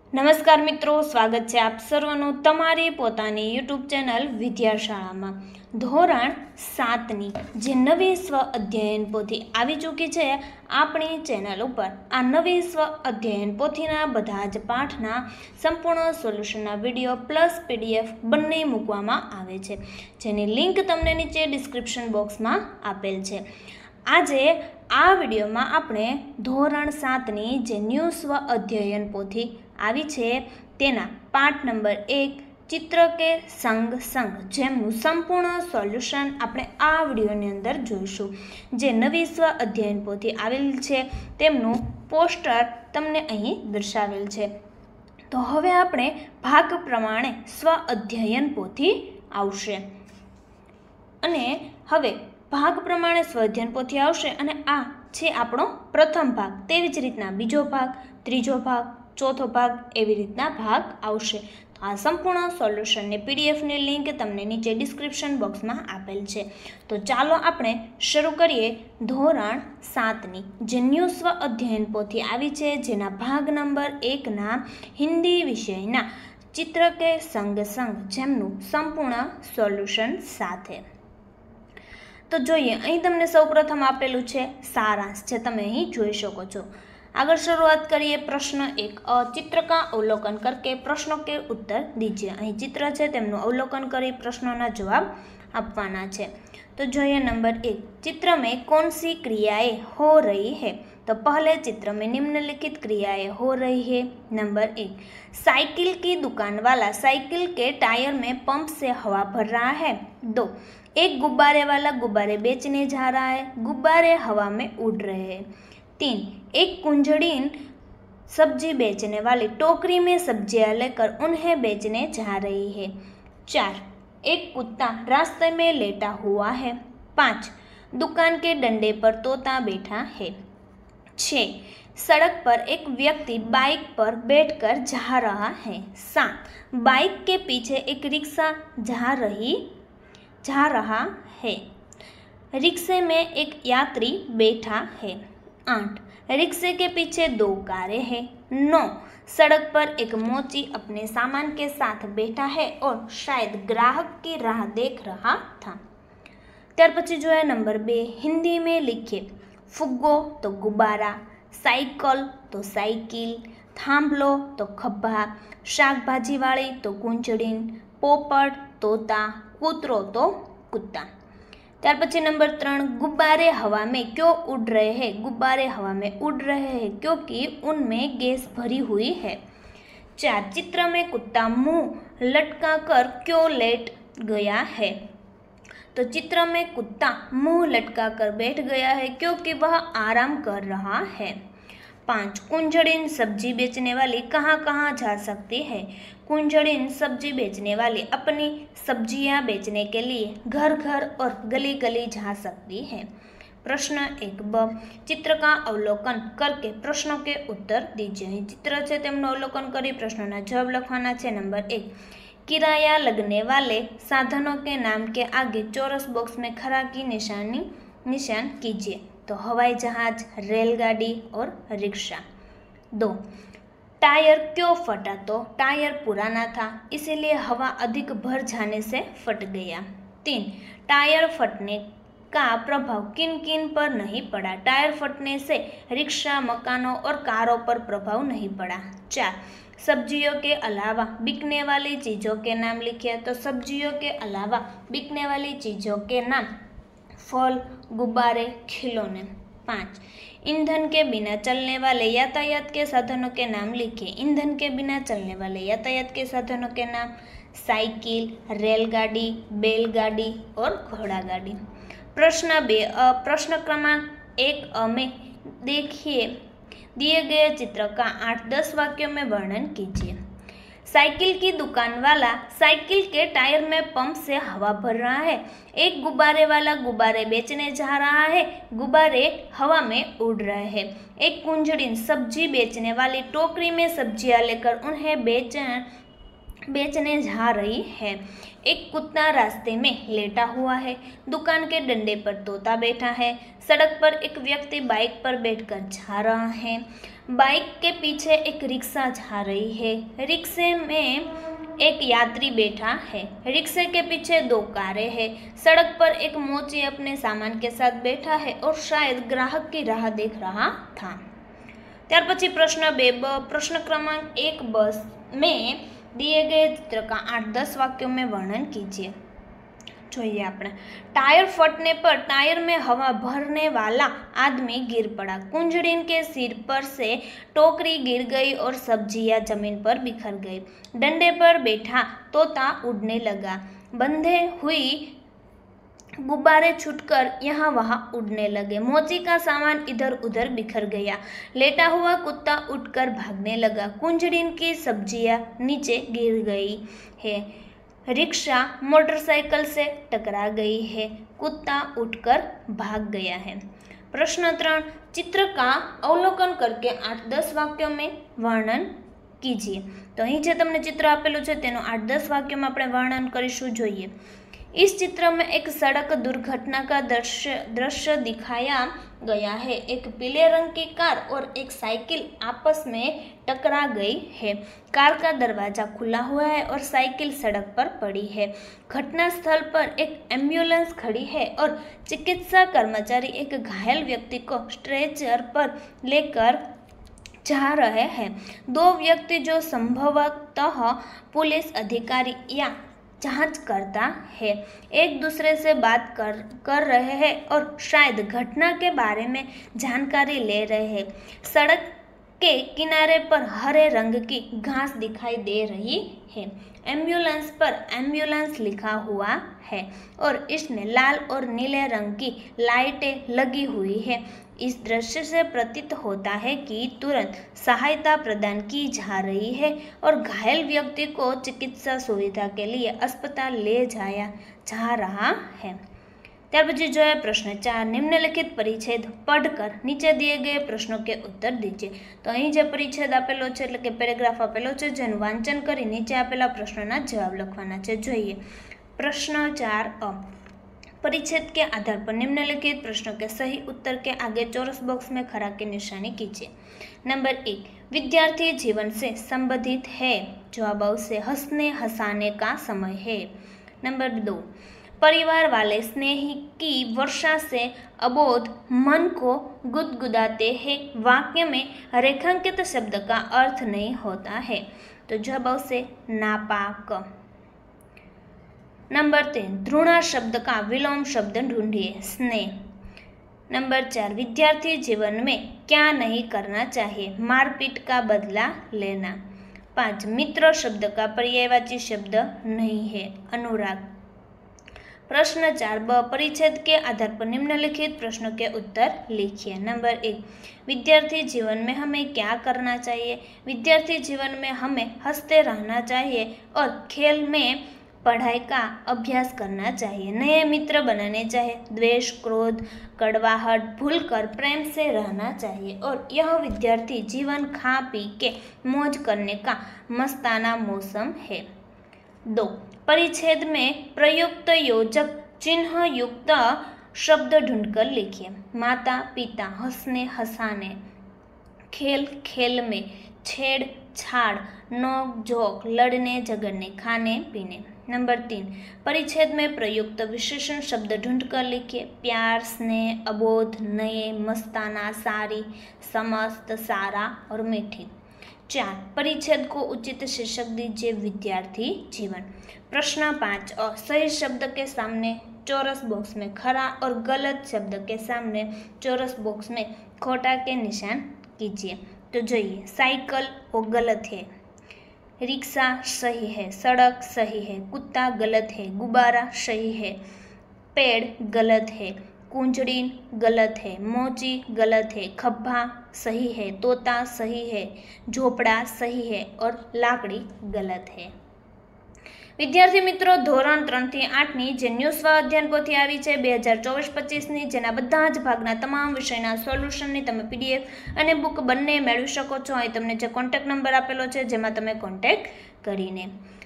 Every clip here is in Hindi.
નમસ્કાર મિત્રો, સ્વાગત છે આપ સર્વનું તમારી પોતાની યુટ્યુબ ચેનલ વિદ્યાશાળામાં। ધોરણ 7ની જે નવી સ્વ અધ્યયન પોથી આવી ચૂકી છે આપણી ચેનલ ઉપર, આ નવી સ્વ અધ્યયન પોથીના બધા જ પાઠના સંપૂર્ણ સોલ્યુશનના વિડીયો પ્લસ PDF બંને મૂકવામાં આવે છે, જેની લિંક તમને નીચે ડિસ્ક્રિપ્શન બોક્સમાં આપેલ છે। આજે આ વિડીયોમાં આપણે ધોરણ 7ની જે ન્યૂ સ્વ અધ્યયન પોથી આવી છે તેના પાઠ નંબર 1 ચિત્ર કે સંગ સંગ જેમનું સંપૂર્ણ સોલ્યુશન આપણે આ વિડીયોની અંદર જોઈશું। જે નવી સ્વ અધ્યયન પોથી આવેલ છે તેમનું પોસ્ટર તમને અહીં દર્શાવેલ છે। તો હવે આપણે ભાગ પ્રમાણે સ્વ અધ્યયન પોથી આવશે અને હવે ભાગ પ્રમાણે સ્વઅધ્યયન પોથી આવશે અને આ છે આપણો પ્રથમ ભાગ, તેવી જ રીતના બીજો ભાગ, ત્રીજો ભાગ, ચોથો ભાગ, એવી રીતના ભાગ આવશે। તો આ સંપૂર્ણ સોલ્યુશનની PDFની લિંક તમને નીચે ડિસ્ક્રિપ્શન બોક્સમાં આપેલ છે। તો ચાલો આપણે શરૂ કરીએ ધોરણ 7ની જે ન્યૂ સ્વ અધ્યયન પોથી આવી છે, જેના ભાગ નંબર 1ના હિન્દી વિષયના ચિત્ર કે સંગ સંગ જેમનું સંપૂર્ણ સોલ્યુશન સાથે। તો જોઈએ, અહીં તમને સૌપ્રથમ આપેલું છે સારાંશ, જે તમે અહીં જોઈ શકો છો। आगे शुरुआत करिए। प्रश्न 1, चित्र का अवलोकन करके प्रश्नों के उत्तर दीजिए। अहीं चित्र है तेमनुं अवलोकन करी प्रश्नों जवाब आपवाना छे। तो जोइए नंबर 1, चित्र में कौन सी क्रियाएं हो रही है? तो पहले चित्र में निम्नलिखित क्रियाएं हो रही है। नंबर 1, साइकिल की दुकान वाला साइकिल के टायर में पंप से हवा भर रहा है। 2, एक गुब्बारे वाला गुब्बारे बेचने जा रहा है, गुब्बारे हवा में उड़ रहे हैं। 3, एक कुंजड़ीन सब्जी बेचने वाली टोकरी में सब्जियां लेकर उन्हें बेचने जा रही है। 4, एक कुत्ता रास्ते में लेटा हुआ है। 5, दुकान के डंडे पर तोता बैठा है। 6, सड़क पर एक व्यक्ति बाइक पर बैठकर जा रहा है। 7, बाइक के पीछे एक रिक्शा जा रहा है। रिक्शे में एक यात्री बैठा है। 8, रिक्शे के पीछे 2 कारें हैं। 9, सड़क पर एक मोची अपने सामान के साथ बैठा है और शायद ग्राहक की राह देख रहा था। त्यार पछी जो है नंबर 2, हिंदी में लिखिए। फुग्गो तो गुब्बारा, साइकिल तो साइकिल, थांभलो तो खब्बा, शाकभाजी वाली तो कुंजड़ीन, पोपट तोता, कूतरो तो कुत्ता। त्यार पछी नंबर 3, गुब्बारे हवा में क्यों उड़ रहे हैं? गुब्बारे हवा में उड़ रहे हैं क्योंकि उनमें गैस भरी हुई है। 4, चित्र में कुत्ता मुंह लटका कर क्यों लेट गया है? तो चित्र में कुत्ता मुंह लटका कर बैठ गया है क्योंकि वह आराम कर रहा है। 5, कुंजड़ीन सब्जी बेचने वाली कहाँ कहाँ जा सकती है? कुंजड़ीन सब्जी बेचने वाली अपनी सब्जियां बेचने के लिए घर घर और गली गली जा सकती है। प्रश्न 1ब, चित्र का अवलोकन करके प्रश्नों के उत्तर दीजिए। चित्र है तेमनुं अवलोकन करी प्रश्नों जवाब लखवाना है। नंबर 1, किराया लगने वाले साधनों के नाम के आगे चौरस बॉक्स में खरा की निशान कीजिए। तो हवाई जहाज, रेलगाड़ी और रिक्शा। 2, टायर क्यों फटा? तो टायर पुराना था इसीलिए हवा अधिक भर जाने से फट गया। 3, टायर फटने का प्रभाव किन किन पर नहीं पड़ा? टायर फटने से रिक्शा, मकानों और कारों पर प्रभाव नहीं पड़ा। 4, सब्जियों के अलावा बिकने वाली चीज़ों के नाम लिखिए। तो सब्जियों के अलावा बिकने वाली चीज़ों के नाम फल, गुब्बारे, खिलौने। 5, ईंधन के बिना चलने वाले यातायात के साधनों के नाम लिखिए। ईंधन के बिना चलने वाले यातायात के साधनों के नाम साइकिल, रेलगाड़ी, बैलगाड़ी और घोड़ागाड़ी। प्रश्न 2, प्रश्न क्रमांक 1 में देखिए दिए गए चित्र का 8-10 वाक्यों में वर्णन कीजिए। साइकिल की दुकान वाला साइकिल के टायर में पंप से हवा भर रहा है। एक गुब्बारे वाला गुब्बारे बेचने जा रहा है, गुब्बारे हवा में उड़ रहे हैं। एक कुंजड़ीन सब्जी बेचने वाली टोकरी में सब्जियां लेकर उन्हें बेचने जा रही है। एक कुत्ता रास्ते में लेटा हुआ है। दुकान के डंडे पर तोता बैठा है। सड़क पर एक व्यक्ति बाइक पर बैठकर जा रहा है। बाइक के पीछे एक रिक्शा जा रही है। रिक्शे में एक यात्री बैठा है। रिक्शे के पीछे 2 कारें हैं। सड़क पर एक मोची अपने सामान के साथ बैठा है और शायद ग्राहक की राह देख रहा था। त्यार पछी प्रश्न 2 प्रश्न क्रमांक 1 बस में दिए गए चित्र का 8-10 वाक्यों में वर्णन कीजिए। જોઈએ આપણે टायर फटने पर टायर में हवा भरने वाला आदमी गिर पड़ा। कुंजड़ीन के सिर पर से टोकरी गिर गई और सब्जियां जमीन पर बिखर गई। डंडे पर बैठा तोता उड़ने लगा। बंधे हुई गुब्बारे छूटकर यहाँ वहाँ उड़ने लगे। मोची का सामान इधर उधर बिखर गया। लेटा हुआ कुत्ता उठकर भागने लगा। कुंजड़ीन की सब्जियां नीचे गिर गई है। रिक्शा मोटरसाइकिल से टकरा गई है। कुत्ता उठकर भाग गया है। प्रश्न 3 चित्र का अवलोकन करके 8-10 वाक्यों में वर्णन कीजिए। तो અહીં જે તમને चित्र આપેલું છે તેનો 8-10 वाक्यों में આપણે વર્ણન કરીશું। જોઈએ इस चित्र में एक सड़क दुर्घटना का दृश्य दिखाया गया है। एक पीले रंग की कार और एक साइकिल आपस में टकरा गई है। कार का दरवाजा खुला हुआ है और साइकिल सड़क पर पड़ी है। घटना स्थल पर एक एम्बुलेंस खड़ी है और चिकित्सा कर्मचारी एक घायल व्यक्ति को स्ट्रेचर पर लेकर जा रहे हैं। 2 व्यक्ति जो संभवतः पुलिस अधिकारी या जांच करता है एक दूसरे से बात कर रहे हैं और शायद घटना के बारे में जानकारी ले रहे हैं। सड़क के किनारे पर हरे रंग की घास दिखाई दे रही है। एम्बुलेंस पर एम्बुलेंस लिखा हुआ है और इसमें लाल और नीले रंग की लाइटें लगी हुई है। इस दृश्य से प्रतीत होता है कि तुरंत सहायता प्रदान की जा रही है और घायल व्यक्ति को चिकित्सा सुविधा के लिए अस्पताल ले जाया जा रहा है। त्यार पछी जो है प्रश्न 4 निम्नलिखित परिच्छेद पढ़कर नीचे दिए गए प्रश्नों के उत्तर दीजिए। तो અહીં જે પરિच्छेद આપેલો છે એટલે કે પેરેગ્રાફ આપેલો છે જેનું વાંચન કરી નીચે આપેલા પ્રશ્નોના જવાબ લખવાના છે। જોઈએ प्रश्न 4 परिच्छेद के आधार पर निम्नलिखित प्रश्नों के सही उत्तर के आगे चौरस बॉक्स में खरा की निशानी कीजिए। नंबर 1 विद्यार्थी जीवन से संबंधित है। जवाब आवश्य हंसने हंसाने का समय है। नंबर 2 परिवार वाले स्नेही की वर्षा से अबोध मन को गुदगुदाते हैं। वाक्य में रेखांकित शब्द का अर्थ नहीं होता है। तो जवाब आवश्य नापाक। नंबर 3 ध्रुणा शब्द का विलोम शब्द ढूंढिए। स्नेह। नंबर 4 विद्यार्थी जीवन में क्या नहीं करना चाहिए। मारपीट का बदला लेना। 5 मित्र शब्द का पर्यायवाची शब्द नहीं है। अनुराग। प्रश्न 4 ब परिच्छेद के आधार पर निम्नलिखित प्रश्नों के उत्तर लिखिए। नंबर 1 विद्यार्थी जीवन में हमें क्या करना चाहिए। विद्यार्थी जीवन में हमें हंसते रहना चाहिए और खेल में पढ़ाई का अभ्यास करना चाहिए। नए मित्र बनाने चाहिए। द्वेष क्रोध कड़वाहट भूलकर प्रेम से रहना चाहिए और यह विद्यार्थी जीवन खा पी के मौज करने का मस्ताना मौसम है। 2 परिच्छेद में प्रयुक्त योजक चिन्ह युक्त शब्द ढूंढकर लिखिए। माता पिता हंसने हंसाने। खेल खेल में। छेड़ छाड़ नोक झोंक लड़ने झगड़ने खाने पीने। नंबर 3 परिच्छेद में प्रयुक्त विशेषण शब्द ढूंढकर लिखिए। प्यार स्नेह अबोध नए मस्ताना सारी समस्त सारा और मीठी। 4 परिच्छेद को उचित शीर्षक दीजिए। विद्यार्थी जीवन। प्रश्न 5 और सही शब्द के सामने चौरस बॉक्स में खरा और गलत शब्द के सामने चौरस बॉक्स में खोटा के निशान कीजिए। तो જોઈએ साइकिल वो गलत है। रिक्शा सही है। सड़क सही है। कुत्ता गलत है। गुब्बारा सही है। पेड़ गलत है। कुंजड़ीन गलत है। मोची गलत है। खब्बा सही है। तोता सही है। झोपड़ा सही है और लाकड़ी गलत है। विद्यार्थी मित्रों धोरण 3 થી 8 જે ન્યૂ સ્વાધ્યાયન પોથી આવી છે 2024-25 જેના બધા જ ભાગના તમામ વિષયના સોલ્યુશનની તમે પીડીએફ અને બુક બંને મેળવી શકો છો। અહીં તમને જે કોન્ટેક્ટ નંબર આપેલો છે જેમાં તમે કોન્ટેક્ટ કરીને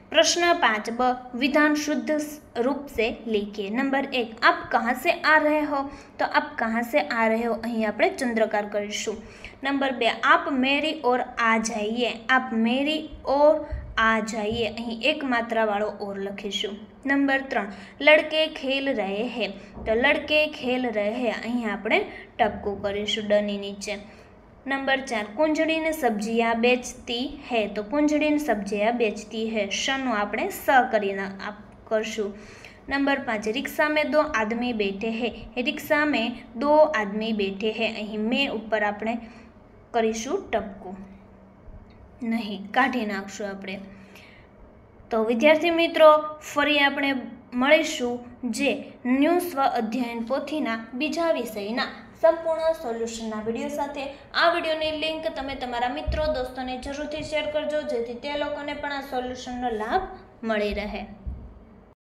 प्रश्न 5 ब विधान शुद्ध रूप से लिखिए। नंबर 1 आप कहाँ से आ रहे हो, तो आप कहाँ से आ रहे हो અહીં આપણે ચંદ્રકાર કરીશું। નંબર 2 आप मेरी ओर आ जाइए, आप मेरी ओर आ जाइए અહીં એક માત્રાવાળો ઓર લખીશું। નંબર 3 लड़के खेल रहे हैं, તો लड़के खेल रहे हैं અહીં આપણે ટપકું કરીશું ડની નીચે। नंबर 4 कुंजड़ी ने सब्जियां बेचती है, तो कुंजड़ी ने सब्जियां बेचती है शनु આપણે स કરીને કરશું। नंबर 5 रिक्शा में 2 आदमी बैठे हैं, रिक्शा में 2 आदमी बैठे हैं અહીં में ઉપર આપણે કરીશું ટપકું, નહીં કાઢી નાખશું આપણે। તો વિદ્યાર્થી મિત્રો ફરી આપણે મળીશું જે ન્યૂ સ્વ અધ્યયન પોથીના બીજા વિષયના સંપૂર્ણ સોલ્યુશનના વિડીયો સાથે। આ વિડીયોની લિંક તમે તમારા મિત્રો દોસ્તોને જરૂરથી શેર કરજો જેથી તે લોકોને પણ આ સોલ્યુશનનો લાભ મળી રહે।